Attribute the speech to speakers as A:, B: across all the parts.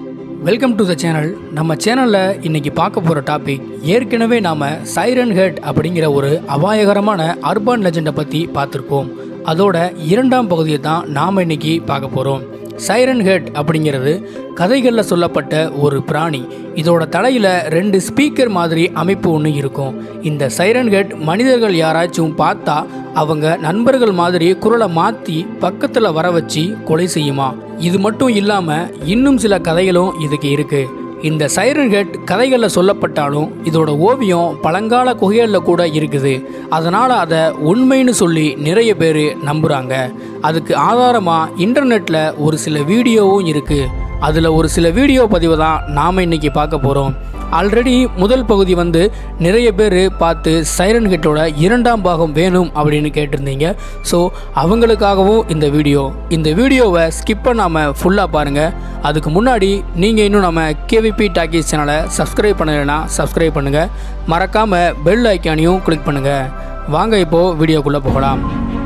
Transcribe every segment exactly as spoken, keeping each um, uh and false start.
A: Welcome to the channel. நம்ம சேனலில் இன்றைக்கி பார்க்க போகிற டாபிக், ஏற்கனவே நாம் சைரன் ஹெட் அப்படிங்கிற ஒரு அபாயகரமான அர்பன் லெஜெண்டை பற்றி பார்த்துருக்கோம். அதோட இரண்டாம் பகுதியை தான் நாம் இன்றைக்கி பார்க்க போகிறோம். சைரன் ஹெட் அப்படிங்கிறது கதைகளில் சொல்லப்பட்ட ஒரு பிராணி. இதோட தலையில் ரெண்டு ஸ்பீக்கர் மாதிரி அமைப்பு ஒன்று இருக்கும். இந்த சைரன் ஹெட் மனிதர்கள் யாராச்சும் பார்த்தா அவங்க நண்பர்கள் மாதிரி குரலை மாற்றி பக்கத்தில் வர வச்சு கொலை செய்யுமா. இது மட்டும் இல்லாமல் இன்னும் சில கதைகளும் இதுக்கு இருக்குது. இந்த சைரன் ஹெட் கதைகளில் சொல்லப்பட்டாலும் இதோட ஓவியம் பழங்கால குகைகளில் கூட இருக்குது. அதனால் அதை உண்மைன்னு சொல்லி நிறைய பேர் நம்புகிறாங்க. அதுக்கு ஆதாரமாக இன்டர்நெட்டில் ஒரு சில வீடியோவும் இருக்குது. அதில் ஒரு சில வீடியோ பதிவை தான் நாம் இன்றைக்கி பார்க்க போகிறோம். ஆல்ரெடி முதல் பகுதி வந்து நிறைய பேர் பார்த்து சைரன் ஹெட்டோட இரண்டாம் பாகம் வேணும் அப்படின்னு கேட்டிருந்தீங்க. ஸோ அவங்களுக்காகவும் இந்த வீடியோ இந்த வீடியோவை ஸ்கிப் பண்ணாமல் ஃபுல்லாக பாருங்கள். அதுக்கு முன்னாடி நீங்கள் இன்னும் நம்ம கேவிபி டாக்கீஸ் சேனலை சப்ஸ்கிரைப் பண்ணலைன்னா சப்ஸ்கிரைப் பண்ணுங்கள். மறக்காமல் பெல் ஐக்கானையும் கிளிக் பண்ணுங்கள். வாங்க இப்போது வீடியோக்குள்ளே போகலாம்.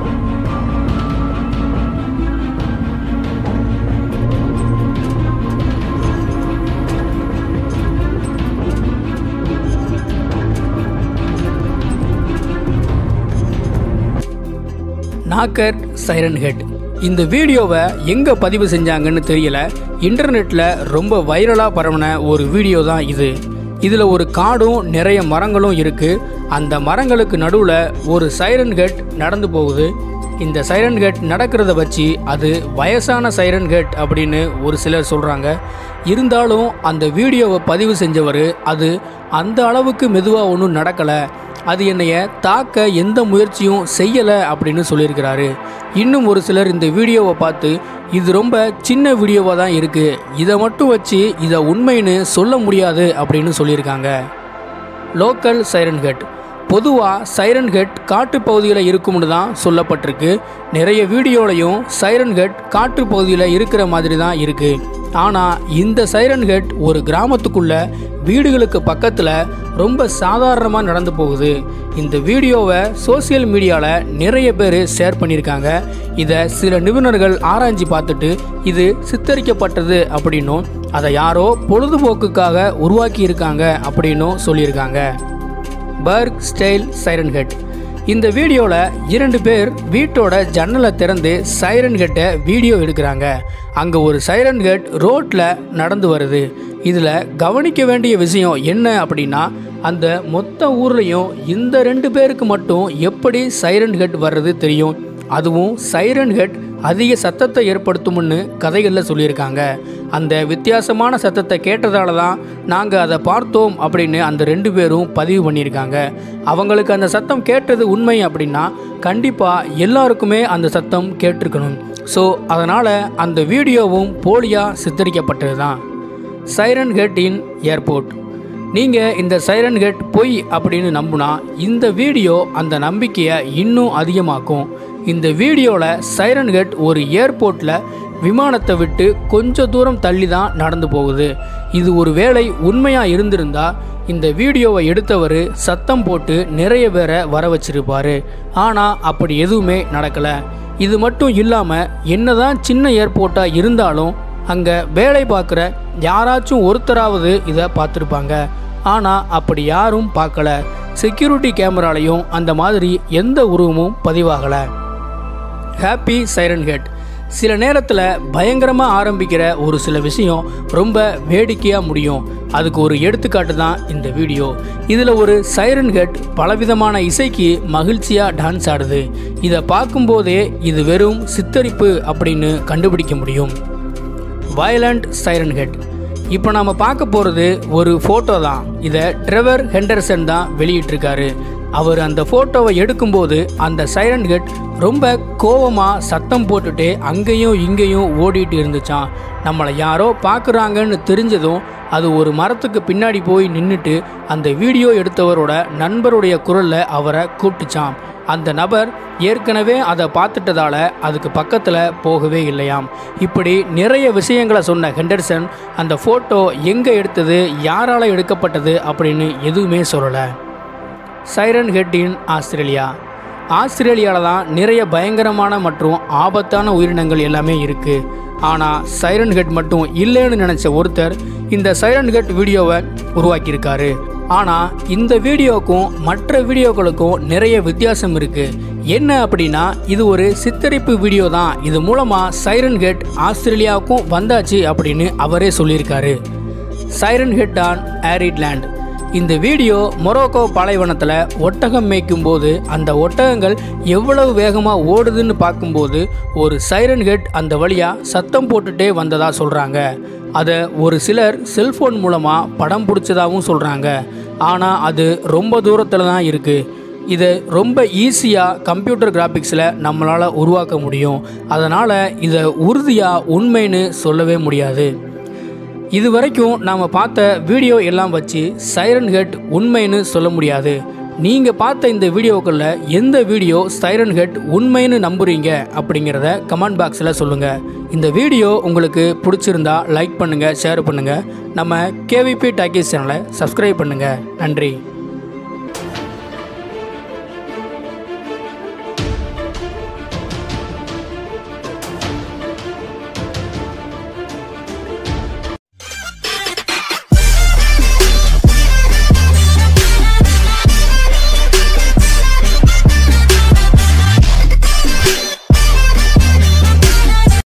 A: Knocker siren head. இந்த வீடியோவை எங்கே பதிவு செஞ்சாங்கன்னு தெரியல. இன்டர்நெட்டில் ரொம்ப வைரலாக பரவின ஒரு வீடியோ தான் இது. இதில் ஒரு காடும் நிறைய மரங்களும் இருக்குது. அந்த மரங்களுக்கு நடுவில் ஒரு சைரன் ஹெட் நடந்து போகுது. இந்த சைரன் ஹெட் நடக்கிறத வச்சு அது வயசான சைரன் ஹெட் அப்படின்னு ஒரு சிலர் சொல்கிறாங்க. இருந்தாலும் அந்த வீடியோவை பதிவு செஞ்சவர் அது அந்த அளவுக்கு மெதுவாக ஒன்றும் நடக்கலை, அது என்னைய தாக்க எந்த முயற்சியும் செய்யலை அப்படின்னு சொல்லியிருக்கிறாரு. இன்னும் ஒரு சிலர் இந்த வீடியோவை பார்த்து இது ரொம்ப சின்ன வீடியோவாக தான் இருக்குது, இதை மட்டும் வச்சு இதை உண்மைன்னு சொல்ல முடியாது அப்படின்னு சொல்லியிருக்காங்க. Local siren head. பொதுவாக சைரன் ஹெட் காட்டு பகுதியில் இருக்கும்னு தான் சொல்லப்பட்டிருக்கு. நிறைய வீடியோலையும் சைரன் ஹெட் காட்டு பகுதியில் இருக்கிற மாதிரி தான் இருக்குது. ஆனால் இந்த சைரன் ஹெட் ஒரு கிராமத்துக்குள்ள வீடுகளுக்கு பக்கத்தில் ரொம்ப சாதாரணமாக நடந்து போகுது. இந்த வீடியோவை சோசியல் மீடியாவில் நிறைய பேர் ஷேர் பண்ணியிருக்காங்க. இதை சில நிபுணர்கள் ஆராய்ச்சி பார்த்துட்டு இது சித்தரிக்கப்பட்டது அப்படின்னும் அதை யாரோ பொழுதுபோக்குக்காக உருவாக்கி இருக்காங்க அப்படின்னும் சொல்லியிருக்காங்க. Burg style siren head. இந்த வீடியோவில் இரண்டு பேர் வீட்டோட ஜன்னலை திறந்து சைரன் ஹெட்டை வீடியோ எடுக்கிறாங்க. அங்கே ஒரு சைரன் ஹெட் ரோட்டில் நடந்து வருது. இதில் கவனிக்க வேண்டிய விஷயம் என்ன அப்படின்னா, அந்த மொத்த ஊர்லேயும் இந்த ரெண்டு பேருக்கு மட்டும் எப்படி சைரன் ஹெட் வர்றது தெரியும். அதுவும் சைரன் ஹெட் அதிக சத்தத்தை ஏற்படுத்தும்னு கதைகளில் சொல்லியிருக்காங்க. அந்த வித்தியாசமான சத்தத்தை கேட்டதால தான் நாங்கள் அதை பார்த்தோம் அப்படின்னு அந்த ரெண்டு பேரும் பதிவு பண்ணியிருக்காங்க. அவங்களுக்கு அந்த சத்தம் கேட்டது உண்மை அப்படின்னா கண்டிப்பாக எல்லாருக்குமே அந்த சத்தம் கேட்டிருக்கணும். ஸோ அதனால் அந்த வீடியோவும் போலியாக சித்தரிக்கப்பட்டது தான். Siren head in airport. நீங்கள் இந்த சைரன் ஹெட் பொய் அப்படின்னு நம்புனா இந்த வீடியோ அந்த நம்பிக்கையை இன்னும் அதிகமாக்கும். இந்த வீடியோவில் சைரன் ஹெட் ஒரு ஏர்போர்ட்டில் விமானத்தை விட்டு கொஞ்சம் தூரம் தள்ளி தான் நடந்து போகுது. இது ஒரு வேளை உண்மையாக இருந்திருந்தால் இந்த வீடியோவை எடுத்தவர் சத்தம் போட்டு நிறைய பேரை வர வச்சிருப்பார். ஆனால் அப்படி எதுவுமே நடக்கலை. இது மட்டும் இல்லாமல் என்னதான் சின்ன ஏர்போர்ட்டாக இருந்தாலும் அங்கே வேலை பார்க்குற யாராச்சும் ஒருத்தராவது இதை பார்த்துருப்பாங்க. ஆனால் அப்படி யாரும் பார்க்கல. செக்யூரிட்டி கேமராலையும் அந்த மாதிரி எந்த உருவமும் பதிவாகலை. Happy siren head. சில நேரத்தில் பயங்கரமாக ஆரம்பிக்கிற ஒரு சில விஷயம் ரொம்ப வேடிக்கையாக முடியும். அதுக்கு ஒரு எடுத்துக்காட்டு தான் இந்த வீடியோ. இதில் ஒரு சைரன் ஹெட் பலவிதமான இசைக்கு மகிழ்ச்சியாக டான்ஸ் ஆடுது. இதை பார்க்கும்போதே இது வெறும் சித்தரிப்பு அப்படின்னு கண்டுபிடிக்க முடியும். Violent siren head. இப்போ நாம் பார்க்க போகிறது ஒரு ஃபோட்டோ தான். இதை ட்ரெவர் ஹெண்டர்சன் தான் வெளியிட்டிருக்காரு. அவர் அந்த ஃபோட்டோவை எடுக்கும்போது அந்த சைரன் ஹெட் ரொம்ப கோவமாக சத்தம் போட்டுட்டு அங்கேயும் இங்கேயும் ஓடிட்டு இருந்துச்சான். நம்மளை யாரோ பார்க்குறாங்கன்னு தெரிஞ்சதும் அது ஒரு மரத்துக்கு பின்னாடி போய் நின்றுட்டு அந்த வீடியோ எடுத்தவரோட நண்பருடைய குரலில் அவரை கூப்பிட்டுச்சான். அந்த நபர் ஏற்கனவே அதை பார்த்துட்டதால அதுக்கு பக்கத்தில் போகவே இல்லையாம். இப்படி நிறைய விஷயங்களை சொன்ன ஹெண்டர்சன் அந்த ஃபோட்டோ எங்கே எடுத்தது, யாரால் எடுக்கப்பட்டது அப்படின்னு எதுவுமே சொல்லலை. Siren head in Australia. ஆஸ்திரேலியாவில் தான் நிறைய பயங்கரமான மற்றும் ஆபத்தான உயிரினங்கள் எல்லாமே இருக்குது. ஆனால் சைரன் ஹெட் மட்டும் இல்லைன்னு நினச்ச ஒருத்தர் இந்த சைரன் ஹெட் வீடியோவை உருவாக்கியிருக்காரு. ஆனால் இந்த வீடியோவுக்கும் மற்ற வீடியோக்களுக்கும் நிறைய வித்தியாசம் இருக்குது. என்ன அப்படின்னா, இது ஒரு சித்தரிப்பு வீடியோ தான். இது மூலமாக சைரன் ஹெட் ஆஸ்திரேலியாவுக்கும் வந்தாச்சு அப்படின்னு அவரே சொல்லியிருக்காரு. Siren head on arid land. இந்த வீடியோ மொரோக்கோ பாலைவனத்தில் ஒட்டகம் மேய்க்கும் போது அந்த ஒட்டகங்கள் எவ்வளவு வேகமாக ஓடுதுன்னு பார்க்கும்போது ஒரு சைரன் ஹெட் அந்த வழியாக சத்தம் போட்டுட்டே வந்ததாக சொல்கிறாங்க. அதை ஒரு சிலர் செல்ஃபோன் மூலமாக படம் பிடிச்சதாகவும் சொல்கிறாங்க. ஆனால் அது ரொம்ப தூரத்தில் தான் இருக்குது. இதை ரொம்ப ஈஸியாக கம்ப்யூட்டர் கிராஃபிக்ஸில் நம்மளால் உருவாக்க முடியும். அதனால் இதை உறுதியாக உண்மைன்னு சொல்லவே முடியாது. இது வரைக்கும் நாம் பார்த்த வீடியோ எல்லாம் வச்சு சைரன் ஹெட் உண்மைன்னு சொல்ல முடியாது. நீங்கள் பார்த்த இந்த வீடியோக்களில் எந்த வீடியோ சைரன் ஹெட் உண்மைன்னு நம்புறீங்க அப்படிங்கிறத கமெண்ட் பாக்ஸில் சொல்லுங்கள். இந்த வீடியோ உங்களுக்கு பிடிச்சிருந்தா லைக் பண்ணுங்கள், ஷேர் பண்ணுங்கள். நம்ம கேவிபி டாக்கீஸ் சேனலை சப்ஸ்கிரைப் பண்ணுங்கள். நன்றி.